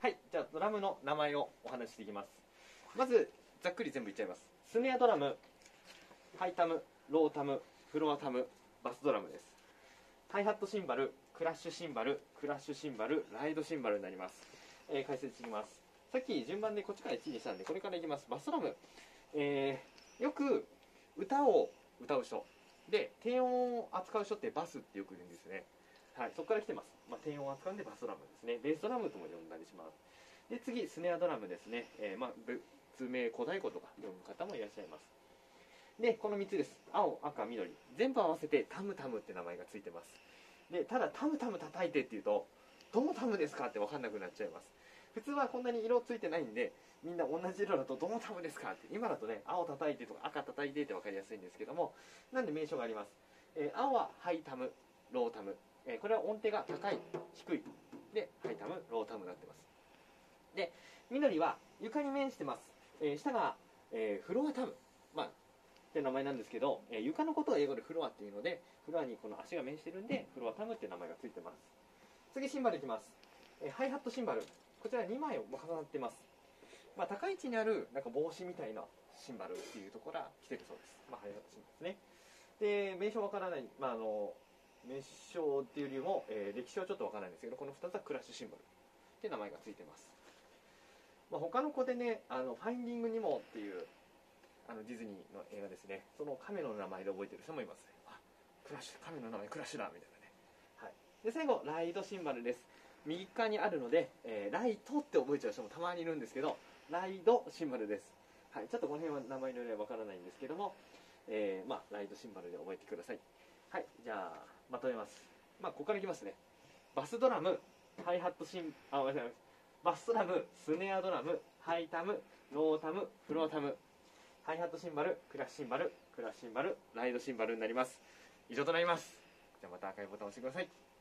はい、じゃあドラムの名前をお話ししていきます。まずざっくり全部言っちゃいます。スネアドラム、ハイタム、ロータム、フロアタム、バスドラムです。ハイハットシンバル、クラッシュシンバル、クラッシュシンバル、ライドシンバルになります。解説していきます。さっき順番でこっちから1にしたんで、これからいきます。バスドラム、よく歌を歌う人で低音を扱う人ってバスってよく言うんですね。はい、そこから来てます。低音を扱うんでバスドラムですね。ベースドラムとも呼んだりします。で次スネアドラムですね。別名小太鼓とか呼ぶ方もいらっしゃいます。でこの3つです。青、赤、緑、全部合わせてタムタムって名前がついてます。でただタムタム叩いてっていうとどのタムですかって分かんなくなっちゃいます。普通はこんなに色ついてないんでみんな同じ色だとどのタムですかって、今だとね青叩いてとか赤叩いてって分かりやすいんですけども、なんで名称があります。青はハイタム、ロータム、これは音程が高い低いでハイタム、ロータムになってます。で緑は床に面してます。下が、フロアタム、って名前なんですけど、床のことを英語でフロアっていうので、フロアにこの足が面してるんでフロアタムって名前がついてます。次シンバルいきます。ハイハットシンバル、こちら2枚重なってます。高い位置にあるなんか帽子みたいなシンバルっていうところから来てるそうです。ハイハットシンバルですね。で名称わからない、名称っていうよりも、歴史はちょっとわからないんですけど、この2つはクラッシュシンバルって名前がついてます。他の子でね、ファインディングニモっていうディズニーの映画ですね、その亀の名前で覚えてる人もいますね。クラッシュ、亀の名前クラッシュだみたいなね。はい、で最後ライドシンバルです。右側にあるので、ライトって覚えちゃう人もたまにいるんですけど、ライドシンバルです。はい、ちょっとこの辺は名前のよりはわからないんですけども、ライドシンバルで覚えてください。はい、じゃあまとめます。ここからいきますね。バスドラム、ハイハットシンごめんなさい、バスドラム、スネアドラム、ハイタム、ロータム、フロータム、ハイハットシンバル、クラッシュシンバル、クラッシュシンバル、ライドシンバルになります。以上となります。じゃあまた赤いボタンを押してください。